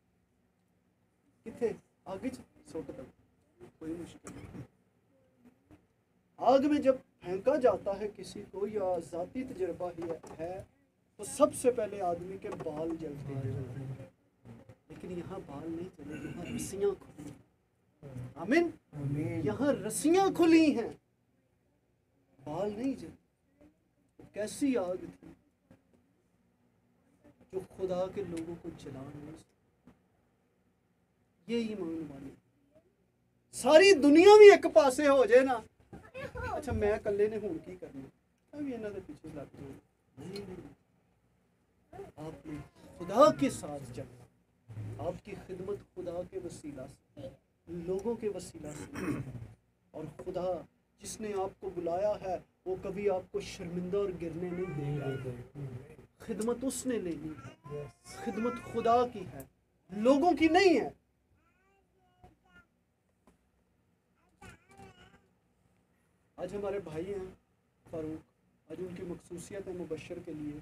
किथे आगे सोच दो, कोई मुश्किल नहीं। आग में जब फेंका जाता है किसी को, या जाती तजर्बा ही है, तो सबसे पहले आदमी के बाल जलते हैं, लेकिन यहाँ बाल नहीं चले, यहाँ रस्सियाँ खुली। आमीन, यहाँ रस्सियाँ खुली हैं, बाल नहीं जले। तो कैसी आग थी जो खुदा के लोगों को जला नहीं सकती। ये ईमान वाले, सारी दुनिया भी एक पासे हो जाए ना, अच्छा मैं कल्ले ने हुण की करना, अभी इन्हां दे पीछे लग जाओ, नहीं, आपने खुदा के साथ चलना, आपकी खिदमत खुदा के वसीला से, लोगों के वसीला से। और खुदा जिसने आपको बुलाया है वो कभी आपको शर्मिंदा और गिरने नहीं देगा। खिदमत उसने लेनी है, खिदमत खुदा की है, लोगों की नहीं है। आज हमारे भाई हैं फारूक, आज उनकी मखसूसियत है मुबशर के लिए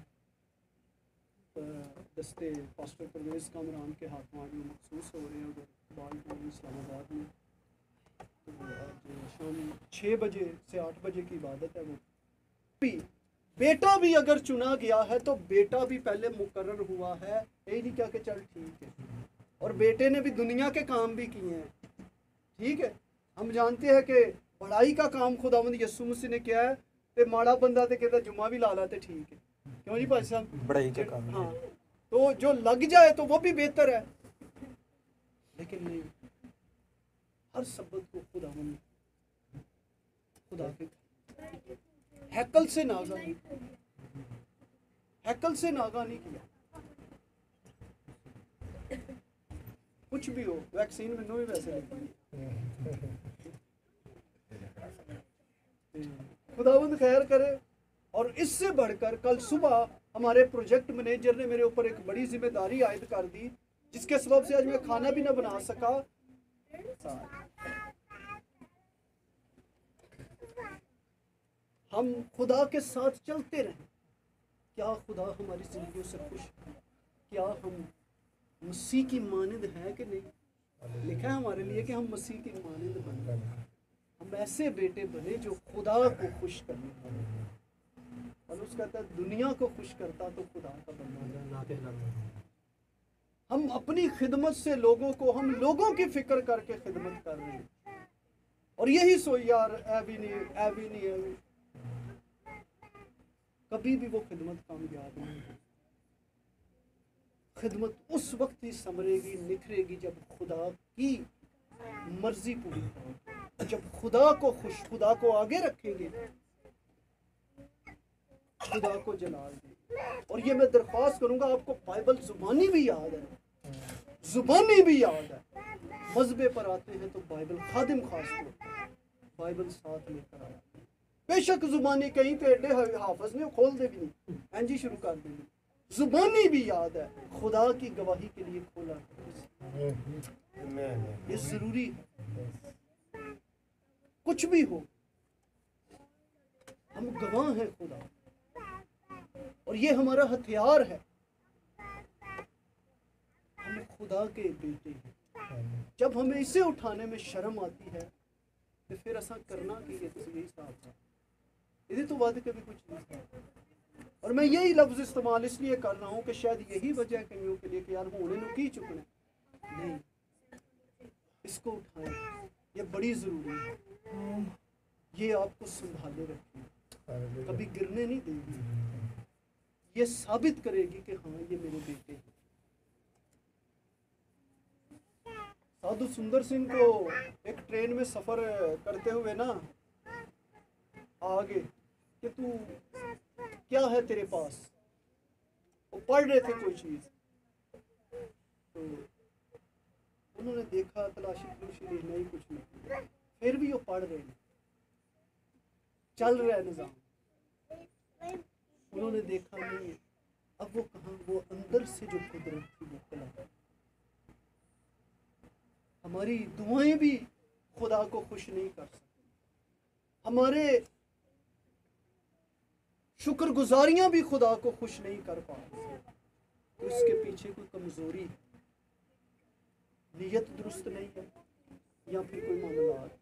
दस्ते पास्टर परवेज़ कामरान के हाथों आज वो मखसूस हो रहे हैं उधर बाल इस्लामाबाद में। तो आज शाम 6 बजे से 8 बजे की इबादत है। वो भी बेटा भी अगर चुना गया है तो बेटा भी पहले मुकर्रर हुआ है, यही नहीं क्या कि चल ठीक है। और बेटे ने भी दुनिया के काम भी किए हैं, ठीक है। हम जानते हैं कि बड़ाई का काम खुदावंद यीशु मसीह ने किया है, ते माड़ा बंदा ते कहता जुम्मा भी ला ला ते ठीक है, क्यों जी भाई साहब, बड़ाई का काम। हाँ, तो जो लग जाए तो वो भी बेहतर है, लेकिन नहीं, हर शब्द को खुदावंद खुदा के हैकल से नागा नहीं, हैकल से नागा नहीं किया। कुछ भी हो, वैक्सीन मैनू भी वैसे लगी, खुदावंद खैर करे। और इससे बढ़कर कल सुबह हमारे प्रोजेक्ट मैनेजर ने मेरे ऊपर एक बड़ी जिम्मेदारी आयद कर दी, जिसके सबब से आज मैं खाना भी ना बना सका। हम खुदा के साथ चलते रहें। क्या खुदा हमारी जिंदगियों से खुश है? क्या हम मसीह की मानद है कि नहीं? लिखा है हमारे लिए कि हम मसीह की मानद बने, हम ऐसे बेटे बने जो खुदा को खुश करने वाले। और उसका कहता है दुनिया को खुश करता तो खुदा का बंदा। हम अपनी खिदमत से लोगों को, हम लोगों की फिक्र करके खिदमत कर रहे हैं। और यही सो यार ऐवी नहीं कभी भी वो खिदमत कामयाब नहीं है। खिदमत उस वक्त ही समरेगी, निखरेगी जब खुदा की मर्जी पूरी होगी, जब खुदा को आगे रखेंगे, खुदा को जलाल देंगे। और ये मैं दरख्वास्त करूंगा, आपको बाइबल जुबानी भी याद है, जुबानी भी याद है। मजबे पर आते हैं तो बाइबल खादिम खास को बाइबल साथ लेकर आया। बेशक जुबानी कहीं पे एडे हाफिज ने खोल दे भी नहीं, एंजी शुरू कर देंगे। जुबानी भी याद है, खुदा की गवाही के लिए खोला। ये जरूरी है, कुछ भी हो हम गवाह हैं खुदा, और ये हमारा हथियार है। हम खुदा के बेटे हैं। जब हमें इसे उठाने में शर्म आती है तो फिर ऐसा करना कि ये यही साहब था, यदि तो वादे कभी कुछ नहीं था। और मैं यही लफ्ज इस्तेमाल इसलिए कर रहा हूँ कि शायद यही वजह है कईयों के लिए कि यार होने नु की चुकना नहीं, इसको उठाएं, ये बड़ी ज़रूरी है। ये आपको संभाले रखेगी, कभी गिरने नहीं देगी, ये साबित करेगी कि हाँ ये मेरे बेटे हैं। साधु सुंदर सिंह को एक ट्रेन में सफ़र करते हुए ना आगे कि तू क्या है तेरे पास, वो पढ़ रहे थे कोई चीज़, तो उन्होंने देखा तलाशी ली, नहीं कुछ नहीं, फिर भी वो पढ़ रहे हैं, चल रहा है निज़ाम। उन्होंने देखा नहीं है, अब वो कहाँ, वो अंदर से जो कुदरत थी वो कला। हमारी दुआएं भी खुदा को खुश नहीं कर सकती, हमारे शुक्रगुजारियां भी खुदा को खुश नहीं कर पा रही। तो इसके पीछे कोई कमजोरी है, नीयत दुरुस्त नहीं है, या फिर कोई मामला है।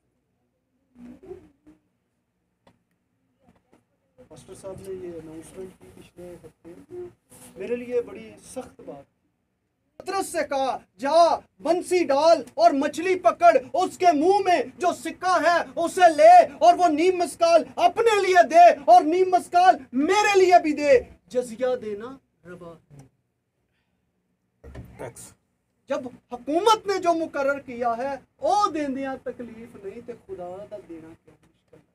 मास्टर साहब ने ये अनाउंसमेंट की पिछले हफ्ते, मेरे लिए बड़ी सख्त बात। पतरस से कहा जा बंसी डाल और मछली पकड़, उसके मुंह में जो सिक्का है उसे ले और वो नीम मस्काल अपने लिए दे और नीम मस्काल मेरे लिए भी दे। जजिया देना रवा। टैक्स जब हुकूमत ने जो मुकर्रर किया है ओ देंदियां तकलीफ नहीं ते खुदा दा देना क्या मुश्किल है।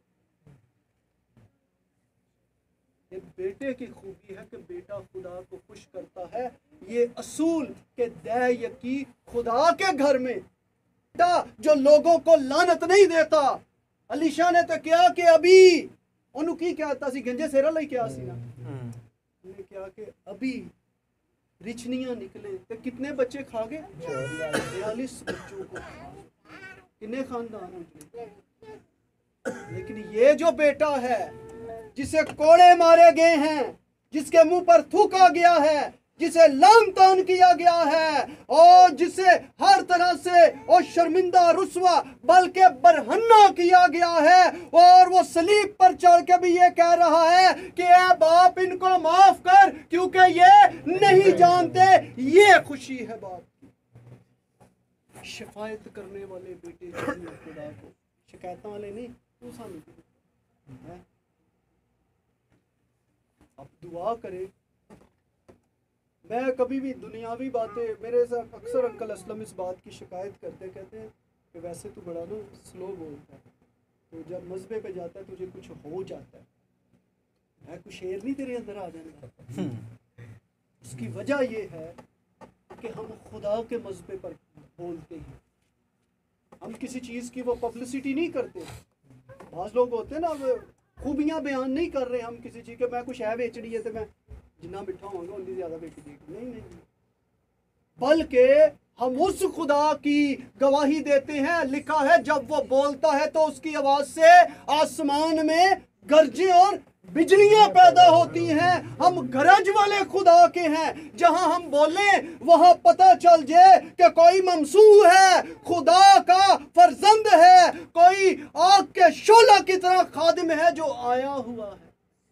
ये बेटे की खूबी है कि बेटा खुदा को खुश करता है। ये असूल के दे यकी खुदा के घर में बेटा जो लोगों को लानत नहीं देता। अलीशा ने तो क्या कि अभी उन्होंने की क्या था सी गंजे सेरा लाई क्या सी ना उन्होंने क्या कि अभी रिचनियां निकले तो कितने बच्चे खा गए 42 बच्चों को, कितने खानदान उठे। लेकिन ये जो बेटा है जिसे कोड़े मारे गए हैं, जिसके मुंह पर थूका गया है, जिसे लान तान किया गया है और जिसे हर तरह से और शर्मिंदा रुस्वा बल्कि बरहन्ना किया गया है, और वो सलीब पर चढ़ के भी ये कह रहा है कि ऐ बाप इनको माफ कर क्योंकि ये नहीं जानते। ये खुशी है बाप की। शिकायत करने वाले बेटे खुदा को, शिकायतों वाले नहीं, तू सामने है। अब दुआ करे। मैं कभी भी दुनियावी बातें, मेरे साथ अक्सर अंकल असलम इस बात की शिकायत करते, कहते हैं कि वैसे तो बड़ा ना स्लो बोलता है, तो जब मजबे पे जाता है तुझे कुछ हो जाता है। मैं कुछ शेर नहीं तेरे अंदर आ जाएगा। उसकी वजह ये है कि हम खुदा के मजबे पर बोलते हैं, हम किसी चीज़ की वो पब्लिसिटी नहीं करते। बहुत लोग होते हैं ना, खूबियाँ बयान नहीं कर रहे हम किसी चीज़ के, मैं कुछ है बेचनी है तो मैं जितना मिठा होगा उतनी ज़्यादा बेच देगी, नहीं, बल्कि हम उस खुदा की गवाही देते हैं। लिखा है जब वो बोलता है तो उसकी आवाज़ से आसमान में गरजें और बिजलियां पैदा होती हैं। हम गरज वाले खुदा के हैं। जहां हम बोले वहां पता चल जाए कि कोई ममसूह है, खुदा का फर्जंद है, कोई आग के शोला की तरह खादिम है जो आया हुआ है।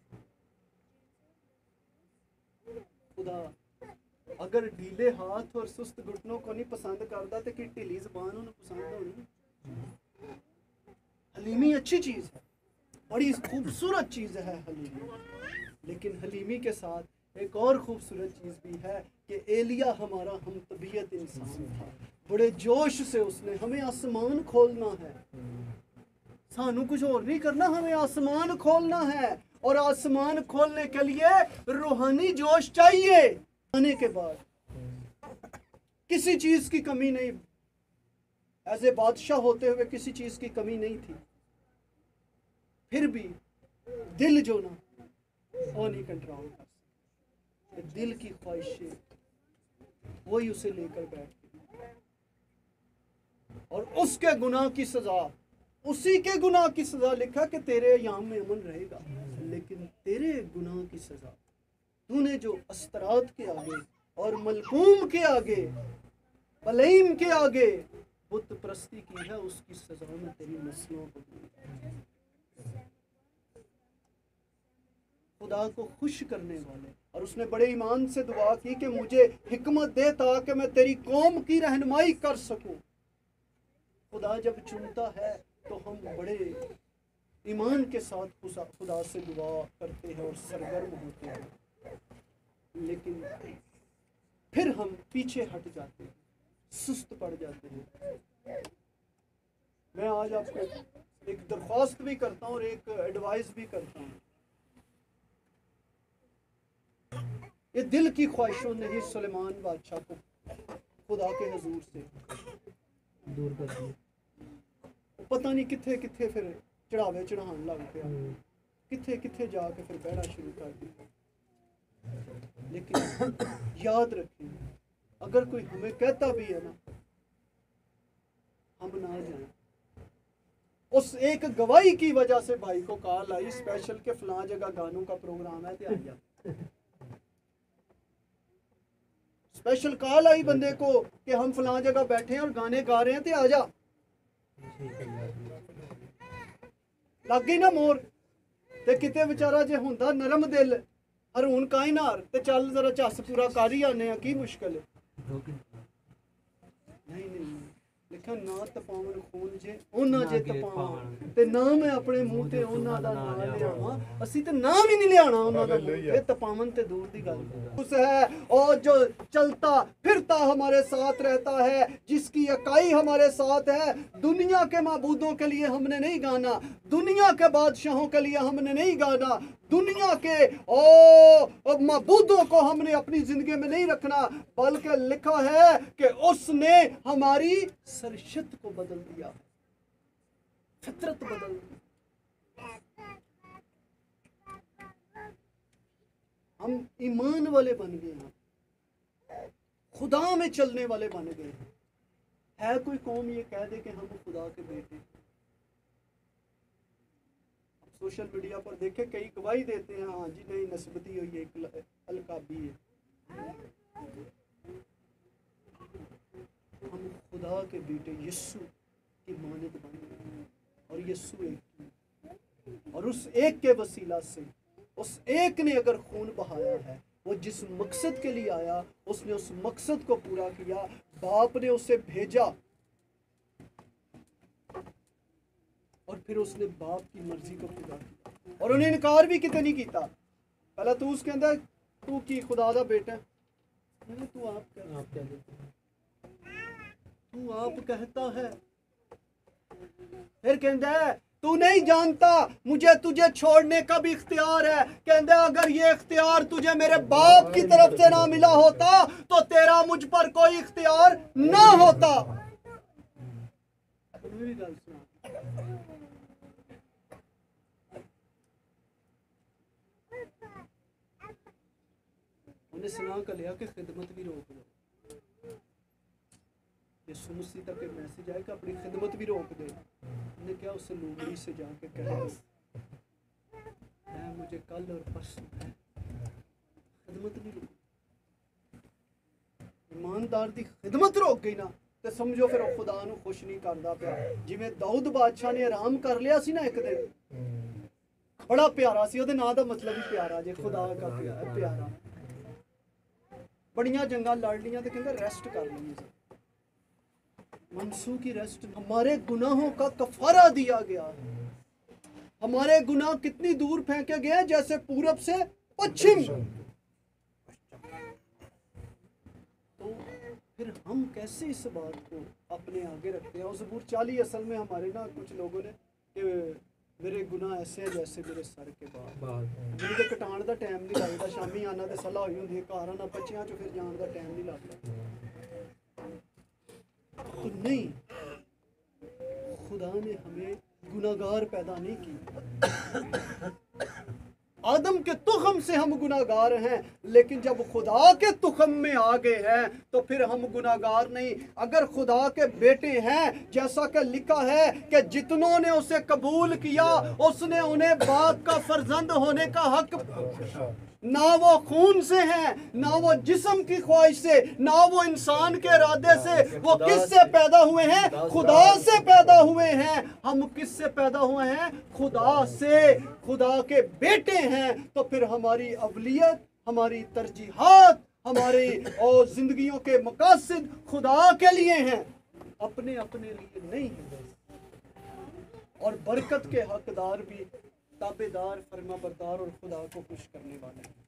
खुदा अगर ढीले हाथ और सुस्त घुटनों को नहीं पसंद करता तो कि ढीली जबान उन्हें पसंद होनी। हलीमी अच्छी चीज है, बड़ी खूबसूरत चीज है हलीमी, लेकिन हलीमी के साथ एक और खूबसूरत चीज भी है कि एलिया हमारा हम तबीयत इंसान था। बड़े जोश से उसने हमें आसमान खोलना है, सानू कुछ और नहीं करना, हमें आसमान खोलना है। और आसमान खोलने के लिए रूहानी जोश चाहिए। आने के बाद किसी चीज की कमी नहीं, ऐसे बादशाह होते हुए किसी चीज की कमी नहीं थी, फिर भी दिल जो ना वो नहीं कंट्रोल कर सकते। दिल की ख्वाहिशें वही उसे लेकर बैठती और उसके गुनाह की सजा, उसी के गुनाह की सजा लिखा कि तेरे याम में अमन रहेगा, लेकिन तेरे गुनाह की सजा तूने जो अस्तरात के आगे और मलकूम के आगे, पलईम के आगे बुत परस्ती की है, उसकी सजा में तेरी नस्लों को खुदा को खुश करने वाले। और उसने बड़े ईमान से दुआ की कि मुझे हिकमत दे ताकि मैं तेरी कौम की रहनुमाई कर सकूं। खुदा जब चुनता है तो हम बड़े ईमान के साथ खुदा से दुआ करते हैं और सरगर्म होते हैं, लेकिन फिर हम पीछे हट जाते हैं, सुस्त पड़ जाते हैं। मैं आज आपको एक दरख्वास्त भी करता हूँ और एक एडवाइस भी करता हूँ। ये दिल की ख्वाहिशों ने ही सुलेमान बादशाह को खुदा के हजूर से दूर कर दिया। पता नहीं किथे किथे फिर चढ़ावे चढ़ान लग गया, किथे किथे जाके फिर बहना शुरू कर दिया। लेकिन याद रखें, अगर कोई हमें कहता भी है ना, हम ना जाएं। उस एक गवाही की वजह से भाई को कॉल आई स्पेशल के फलां जगह गानों का प्रोग्राम है, आ जा। स्पेशल कॉल आई बंदे को कि हम फलां जगह बैठे हैं और गाने गा रहे हैं, ते आ जा। लग गई ना मोर। ते किते बेचारा जे हुंदा नरम दिल हरून कायनार ते चल जरा झस पूरा कर ही आने आ, की मुश्किल है। नहीं नहीं लिखा ना तपावन खून जे ओना जे तपावन ते ना मैं अपने मुंह ते ओना दा नाम लियावां। ਅਸੀਂ ਤੇ नाम ही नहीं लियाना ओना दा, ये तपावन ते दूर दी गल उस है। और जो चलता फिरता हमारे साथ रहता है, जिसकी इकाई हमारे साथ है। दुनिया के माबूदों के लिए हमने नहीं गाना, दुनिया के बादशाहों के लिए हमने नहीं गाना, दुनिया के माबूदों को हमने अपनी जिंदगी में नहीं रखना, बल्कि लिखा है कि उसने हमारी सरशत को बदल दिया, फितरत बदल दी। हम ईमान वाले बन गए हैं, खुदा में चलने वाले बन गए हैं। है कोई कौम ये कह दे कि हम खुदा के बेटे। सोशल मीडिया पर देखे कई गवाही देते हैं, हाँ जी नहीं नस्बती हुई एक अलकाबी है। हम खुदा के बेटे यीशु की मानद बन गए और यीशु एक, और उस एक के वसीला से उस एक ने अगर खून बहाया है, वो जिस मकसद के लिए आया उसने उस मकसद को पूरा किया। बाप ने उसे भेजा और फिर उसने बाप की मर्जी को पूरा किया, और उन्हें इनकार भी कितने नहीं किया। पहले तू उसके अंदर तू की खुदा दा बेटा, तू आप तू आप कहता है। फिर कहता है तू नहीं जानता मुझे तुझे छोड़ने का भी इख्तियार है। कहता है अगर ये इख्तियार तुझे मेरे बाप की तरफ से ना मिला होता तो तेरा मुझ पर कोई इख्तियार ना होता। उन्हें सलाह कर लिया कि खिदमत भी रोक दो। यीशु मसीह तक एक मैसेज आया कि अपनी खिदमत भी रोक दे। उन्हें क्या उस लोमड़ी से जाके कहा है मुझे कल और परसों है खिदमत नहीं रुकी ईमानदार दी खिदमत रुक गई ना ਤੇ ਸਮਝੋ ਫਿਰ ਉਹ ਖੁਦਾ ਨੂੰ ਖੁਸ਼ ਨਹੀਂ ਕਰਦਾ ਪਿਆ ਜਿਵੇਂ ਦਾਊਦ ਬਾਦਸ਼ਾਹ ਨੇ ਆਰਾਮ ਕਰ ਲਿਆ ਸੀ ਨਾ ਇੱਕ ਦਿਨ ਬੜਾ ਪਿਆਰਾ ਸੀ ਉਹਦੇ ਨਾਂ ਦਾ ਮਤਲਬ ਹੀ ਪਿਆਰਾ ਜੇ ਖੁਦਾ ਦਾ ਪਿਆਰਾ बड़ियां जंगा लड़ लिया तो कहते रेस्ट कर ली मनसू की रेस्ट हमारे गुनाहों का कफारा दिया गया हमारे गुनाह कितनी दूर फेंके गए जैसे पूरब से पश्चिम तो फिर हम कैसे इस बात को अपने आगे रखते हैं और ज़बूर 40 असल में हमारे ना कुछ लोगों ने कि मेरे गुनाह ऐसे है जैसे मेरे सर के बाल मेरे तो कटाण का टाइम नहीं लगता शामी आना तो सलाह हुई होंगी घर आना बच्चों चो फिर जाने का टाइम नहीं लगता तो नहीं खुदा ने हमें गुनाहगार पैदा नहीं किया आदम के तुखम से हम गुनाहगार हैं लेकिन जब खुदा के तुखम में आ गए हैं तो फिर हम गुनाहगार नहीं अगर खुदा के बेटे हैं जैसा कि लिखा है कि जितनों ने उसे कबूल किया उसने उन्हें बाप का फर्जंद होने का हक ना वो खून से है ना वो जिस्म की ख्वाहिश से ना वो इंसान के इरादे से वो किससे पैदा हुए हैं खुदा से पैदा हुए हैं हम किससे पैदा हुए हैं खुदा से खुदा के बेटे हैं तो फिर हमारी अवलियत हमारी तरजीहात हमारी और जिंदगियों के मकासद खुदा के लिए हैं अपने अपने लिए नहीं है और बरकत के हकदार भी ताबेदार फरमाबरदार और खुदा को खुश करने वाले हैं